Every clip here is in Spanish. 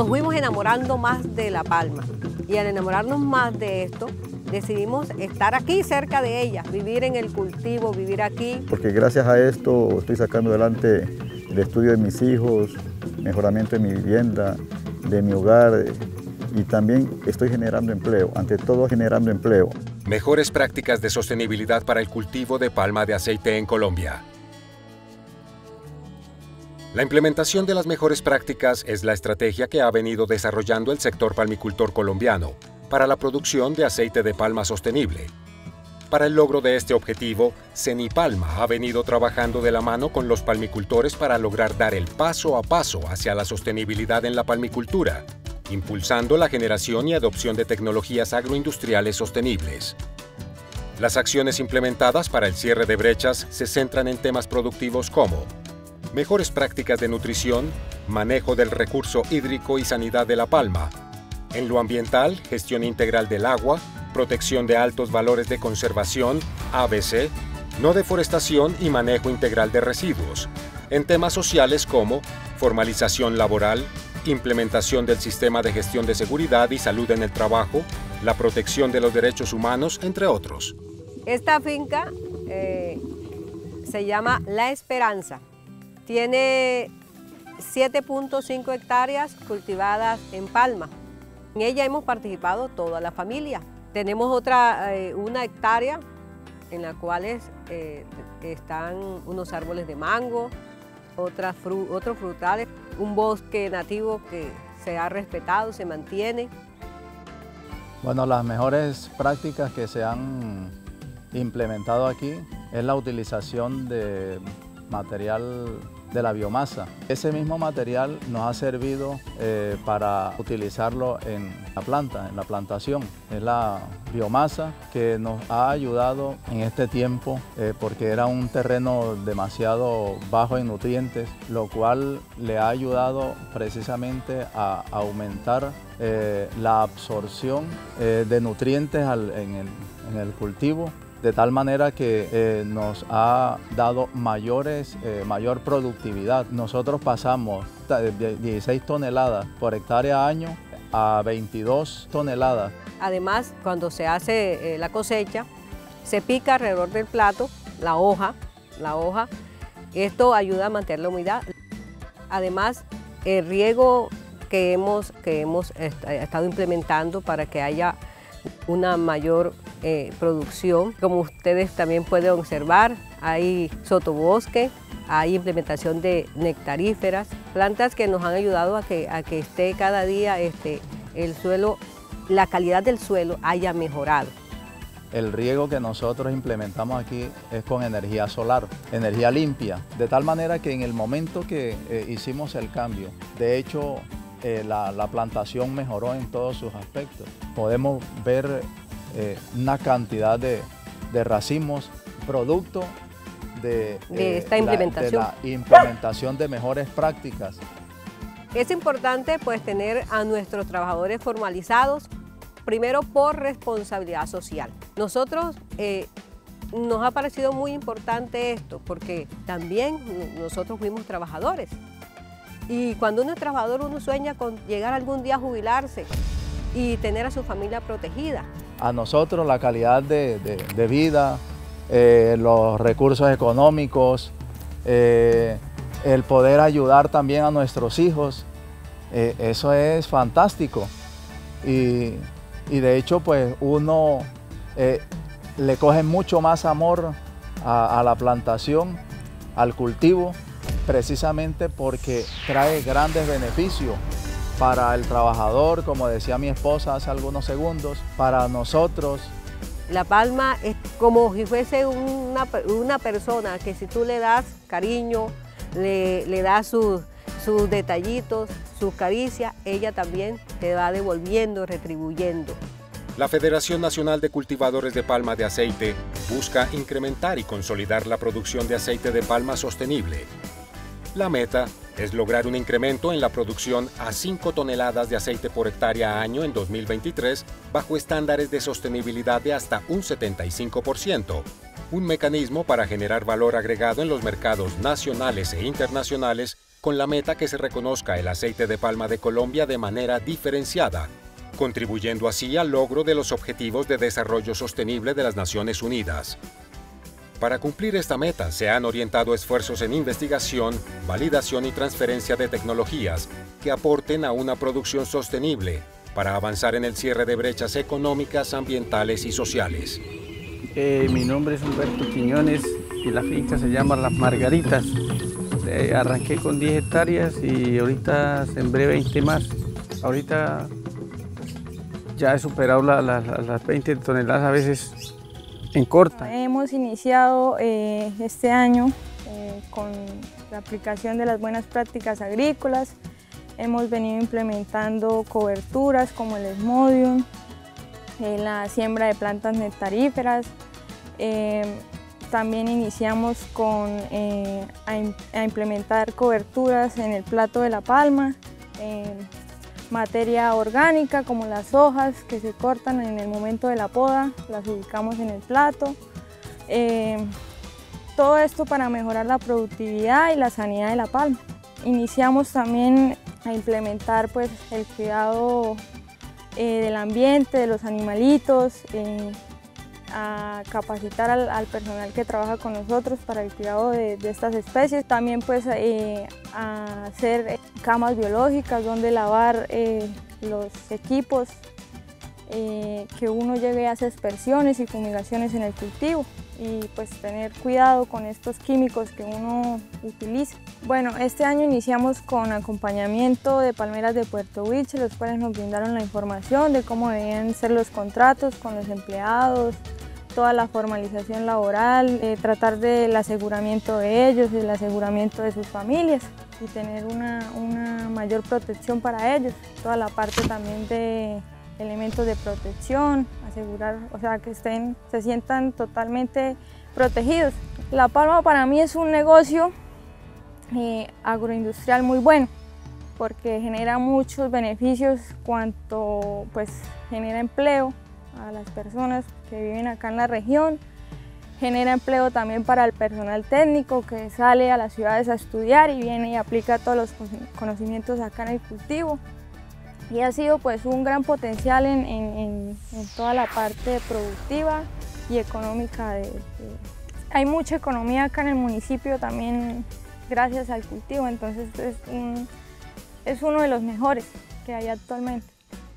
nos fuimos enamorando más de la palma y al enamorarnos más de esto, decidimos estar aquí cerca de ella, vivir en el cultivo, vivir aquí. Porque gracias a esto estoy sacando adelante el estudio de mis hijos, mejoramiento de mi vivienda, de mi hogar y también estoy generando empleo, ante todo generando empleo. Mejores prácticas de sostenibilidad para el cultivo de palma de aceite en Colombia. La implementación de las mejores prácticas es la estrategia que ha venido desarrollando el sector palmicultor colombiano para la producción de aceite de palma sostenible. Para el logro de este objetivo, Cenipalma ha venido trabajando de la mano con los palmicultores para lograr dar el paso a paso hacia la sostenibilidad en la palmicultura, impulsando la generación y adopción de tecnologías agroindustriales sostenibles. Las acciones implementadas para el cierre de brechas se centran en temas productivos como mejores prácticas de nutrición, manejo del recurso hídrico y sanidad de la palma. En lo ambiental, gestión integral del agua, protección de altos valores de conservación, ABC, no deforestación y manejo integral de residuos. En temas sociales como formalización laboral, implementación del sistema de gestión de seguridad y salud en el trabajo, la protección de los derechos humanos, entre otros. Esta finca se llama La Esperanza. Tiene 7.5 hectáreas cultivadas en palma. En ella hemos participado toda la familia. Tenemos una hectárea en la cual están unos árboles de mango, otros frutales, un bosque nativo que se ha respetado, se mantiene. Bueno, las mejores prácticas que se han implementado aquí es la utilización de material de la biomasa. Ese mismo material nos ha servido para utilizarlo en la planta, en la plantación. Es la biomasa que nos ha ayudado en este tiempo porque era un terreno demasiado bajo en nutrientes, lo cual le ha ayudado precisamente a aumentar la absorción de nutrientes en el cultivo, de tal manera que nos ha dado mayor productividad. Nosotros pasamos de 16 toneladas por hectárea año a 22 toneladas. Además, cuando se hace la cosecha, se pica alrededor del plato la hoja. Esto ayuda a mantener la humedad. Además, el riego que hemos estado implementando para que haya una mayor producción. Como ustedes también pueden observar, hay sotobosque, hay implementación de nectaríferas, plantas que nos han ayudado a que esté cada día el suelo, la calidad del suelo haya mejorado. El riego que nosotros implementamos aquí es con energía solar, energía limpia, de tal manera que en el momento que hicimos el cambio, de hecho la plantación mejoró en todos sus aspectos. Podemos ver una cantidad de racimos producto de esta implementación. De la implementación de mejores prácticas. Es importante pues tener a nuestros trabajadores formalizados, primero por responsabilidad social. Nosotros nos ha parecido muy importante esto porque también nosotros fuimos trabajadores. Y cuando uno es trabajador, uno sueña con llegar algún día a jubilarse y tener a su familia protegida. A nosotros la calidad de vida, los recursos económicos, el poder ayudar también a nuestros hijos, eso es fantástico. Y de hecho, pues uno le coge mucho más amor a la plantación, al cultivo, precisamente porque trae grandes beneficios para el trabajador, como decía mi esposa hace algunos segundos, para nosotros. La palma es como si fuese una persona que si tú le das cariño, le das sus detallitos, sus caricias, ella también te va devolviendo, retribuyendo. La Federación Nacional de Cultivadores de Palma de Aceite busca incrementar y consolidar la producción de aceite de palma sostenible. La meta es lograr un incremento en la producción a 5 toneladas de aceite por hectárea año en 2023 bajo estándares de sostenibilidad de hasta un 75%, un mecanismo para generar valor agregado en los mercados nacionales e internacionales con la meta que se reconozca el aceite de palma de Colombia de manera diferenciada, contribuyendo así al logro de los Objetivos de Desarrollo Sostenible de las Naciones Unidas. Para cumplir esta meta se han orientado esfuerzos en investigación, validación y transferencia de tecnologías que aporten a una producción sostenible para avanzar en el cierre de brechas económicas, ambientales y sociales. Mi nombre es Humberto Quiñones y la finca se llama Las Margaritas. Arranqué con 10 hectáreas y ahorita sembré 20 más. Ahorita ya he superado las 20 toneladas a veces en corta. Hemos iniciado este año con la aplicación de las buenas prácticas agrícolas. Hemos venido implementando coberturas como el Smodium, la siembra de plantas nectaríferas. También iniciamos a implementar coberturas en el plato de la palma, materia orgánica como las hojas que se cortan en el momento de la poda, las ubicamos en el plato. Todo esto para mejorar la productividad y la sanidad de la palma. Iniciamos también a implementar pues, el cuidado del ambiente, de los animalitos, a capacitar al personal que trabaja con nosotros para el cuidado de estas especies. También pues, a hacer camas biológicas donde lavar los equipos, que uno llegue a hacer aspersiones y fumigaciones en el cultivo y pues tener cuidado con estos químicos que uno utiliza. Bueno, este año iniciamos con acompañamiento de palmeras de Puerto Wilches, los cuales nos brindaron la información de cómo debían ser los contratos con los empleados, toda la formalización laboral, tratar del aseguramiento de ellos, del aseguramiento de sus familias y tener una mayor protección para ellos, toda la parte también de elementos de protección, asegurar, o sea, que se sientan totalmente protegidos. La palma para mí es un negocio agroindustrial muy bueno porque genera muchos beneficios cuanto pues genera empleo a las personas que viven acá en la región, genera empleo también para el personal técnico que sale a las ciudades a estudiar y viene y aplica todos los conocimientos acá en el cultivo. Y ha sido pues un gran potencial en toda la parte productiva y económica. Hay mucha economía acá en el municipio también gracias al cultivo, entonces es uno de los mejores que hay actualmente.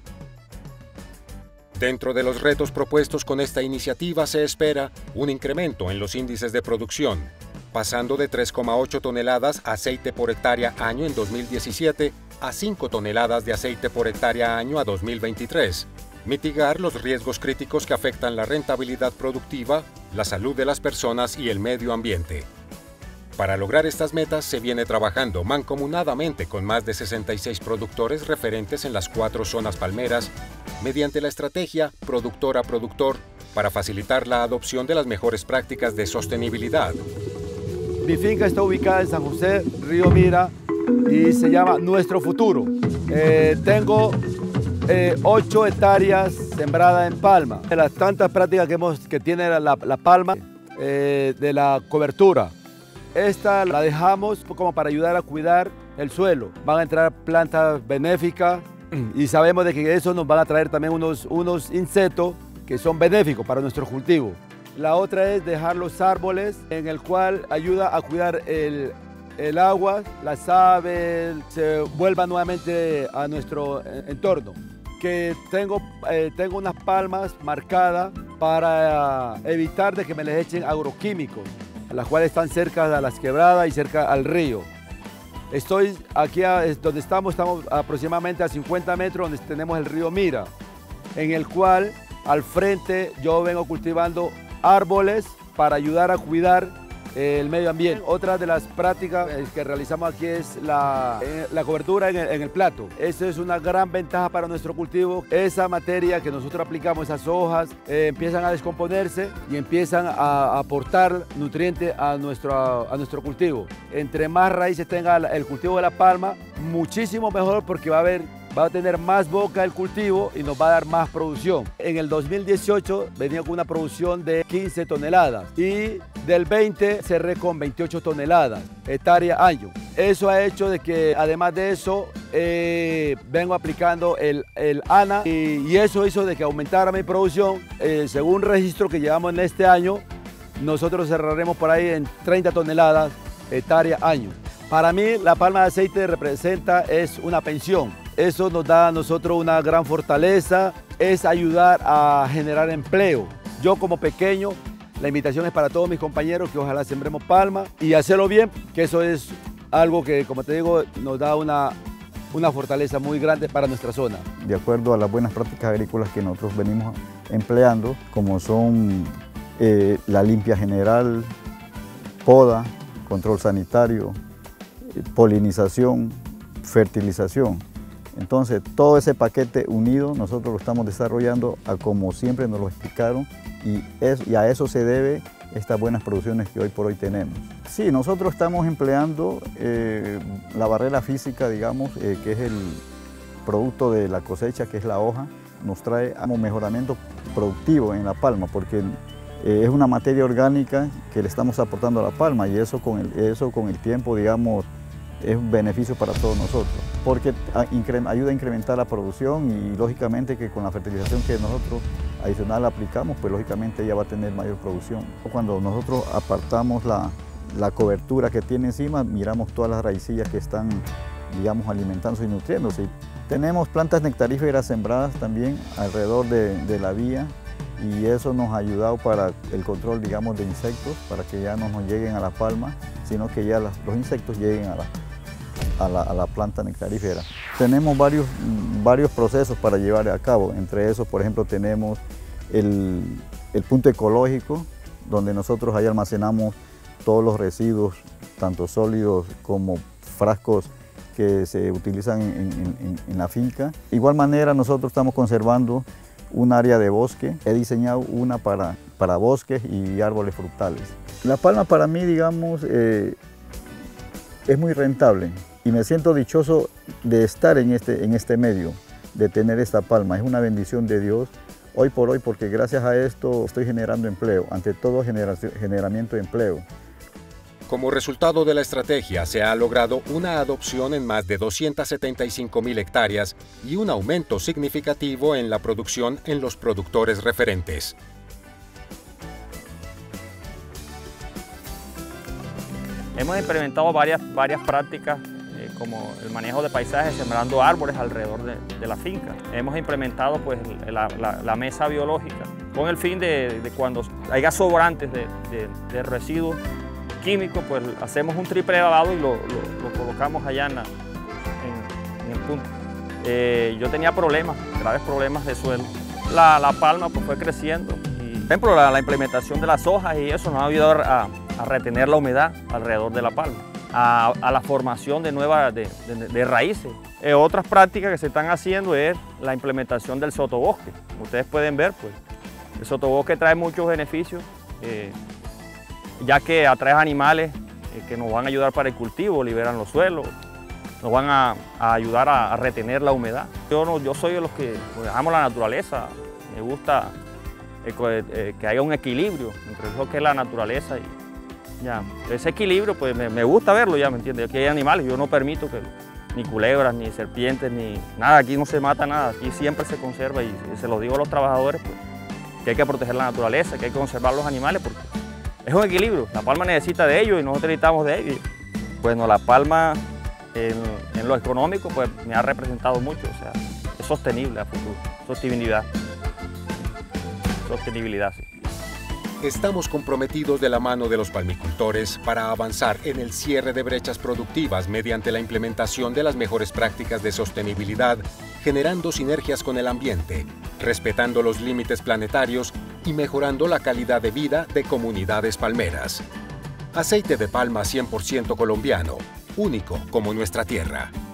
Dentro de los retos propuestos con esta iniciativa se espera un incremento en los índices de producción, pasando de 3,8 toneladas de aceite por hectárea año en 2017 a 5 toneladas de aceite por hectárea año a 2023. Mitigar los riesgos críticos que afectan la rentabilidad productiva, la salud de las personas y el medio ambiente. Para lograr estas metas se viene trabajando mancomunadamente con más de 66 productores referentes en las 4 zonas palmeras, mediante la estrategia productor a productor, para facilitar la adopción de las mejores prácticas de sostenibilidad. Mi finca está ubicada en San José, Río Mira, y se llama Nuestro Futuro. Tengo 8 hectáreas sembradas en palma. De las tantas prácticas que tiene la palma, de la cobertura, esta la dejamos como para ayudar a cuidar el suelo. Van a entrar plantas benéficas y sabemos de que eso nos van a traer también unos insectos que son benéficos para nuestro cultivo. La otra es dejar los árboles, en el cual ayuda a cuidar el agua, las aves, se vuelvan nuevamente a nuestro entorno. Que tengo unas palmas marcadas para evitar de que me les echen agroquímicos, las cuales están cerca de las quebradas y cerca al río. Estoy aquí donde estamos aproximadamente a 50 metros donde tenemos el río Mira, en el cual al frente yo vengo cultivando árboles para ayudar a cuidar el medio ambiente. Otra de las prácticas que realizamos aquí es la cobertura en el plato. Eso es una gran ventaja para nuestro cultivo. Esa materia que nosotros aplicamos, esas hojas, empiezan a descomponerse y empiezan a aportar nutrientes a nuestro cultivo. Entre más raíces tenga el cultivo de la palma, muchísimo mejor porque va a haber va a tener más boca el cultivo y nos va a dar más producción. En el 2018 venía con una producción de 15 toneladas y del 20 cerré con 28 toneladas, hectárea año. Eso ha hecho de que, además de eso, vengo aplicando el ANA y eso hizo de que aumentara mi producción. Según un registro que llevamos en este año, nosotros cerraremos por ahí en 30 toneladas hectárea año. Para mí, la palma de aceite representa es una pensión. Eso nos da a nosotros una gran fortaleza, es ayudar a generar empleo. Yo como pequeño, la invitación es para todos mis compañeros que ojalá sembremos palma y hacerlo bien, que eso es algo que, como te digo, nos da una fortaleza muy grande para nuestra zona. De acuerdo a las buenas prácticas agrícolas que nosotros venimos empleando, como son la limpia general, poda, control sanitario, polinización, fertilización. Entonces, todo ese paquete unido nosotros lo estamos desarrollando a como siempre nos lo explicaron y a eso se debe estas buenas producciones que hoy por hoy tenemos. Sí, nosotros estamos empleando la barrera física, digamos, que es el producto de la cosecha, que es la hoja, nos trae como mejoramiento productivo en la palma, porque es una materia orgánica que le estamos aportando a la palma y eso con el tiempo, digamos, es un beneficio para todos nosotros, porque ayuda a incrementar la producción y lógicamente que con la fertilización que nosotros adicional aplicamos, pues lógicamente ella va a tener mayor producción. Cuando nosotros apartamos la cobertura que tiene encima, miramos todas las raicillas que están, digamos, alimentándose y nutriéndose. Tenemos plantas nectaríferas sembradas también alrededor de la vía y eso nos ha ayudado para el control, digamos, de insectos, para que ya no nos lleguen a la palma, sino que ya los insectos lleguen a la planta nectarífera. Tenemos varios procesos para llevar a cabo, entre esos, por ejemplo, tenemos el punto ecológico, donde nosotros ahí almacenamos todos los residuos, tanto sólidos como frascos que se utilizan en la finca. De igual manera, nosotros estamos conservando un área de bosque. He diseñado una para bosques y árboles frutales. La palma para mí, digamos, es muy rentable y me siento dichoso de estar en este medio, de tener esta palma. Es una bendición de Dios hoy por hoy, porque gracias a esto estoy generando empleo, ante todo generamiento de empleo. Como resultado de la estrategia, se ha logrado una adopción en más de 275.000 hectáreas y un aumento significativo en la producción en los productores referentes. Hemos implementado varias prácticas como el manejo de paisajes, sembrando árboles alrededor de la finca. Hemos implementado pues, la mesa biológica con el fin de cuando haya sobrantes de residuos químicos, pues hacemos un triple lavado y lo colocamos allá en el punto. Yo tenía graves problemas de suelo. La palma pues, fue creciendo. Y, por ejemplo, la implementación de las hojas y eso nos ha ayudado a retener la humedad alrededor de la palma, a la formación de raíces. Otras prácticas que se están haciendo es la implementación del sotobosque. Como ustedes pueden ver, pues, el sotobosque trae muchos beneficios, ya que atrae animales que nos van a ayudar para el cultivo, liberan los suelos, nos van a ayudar a retener la humedad. Yo soy de los que amo la naturaleza, me gusta que haya un equilibrio entre lo que es la naturaleza y ya. Ese equilibrio pues me gusta verlo, ya me entiendes. Aquí hay animales, yo no permito que ni culebras, ni serpientes, ni nada, aquí no se mata nada, aquí siempre se conserva y se lo digo a los trabajadores pues, que hay que proteger la naturaleza, que hay que conservar los animales porque es un equilibrio, la palma necesita de ellos y nosotros necesitamos de ellos. Bueno, la palma en lo económico pues me ha representado mucho, o sea, es sostenible a futuro, sostenibilidad, sí. Estamos comprometidos de la mano de los palmicultores para avanzar en el cierre de brechas productivas mediante la implementación de las mejores prácticas de sostenibilidad, generando sinergias con el ambiente, respetando los límites planetarios y mejorando la calidad de vida de comunidades palmeras. Aceite de palma 100% colombiano, único como nuestra tierra.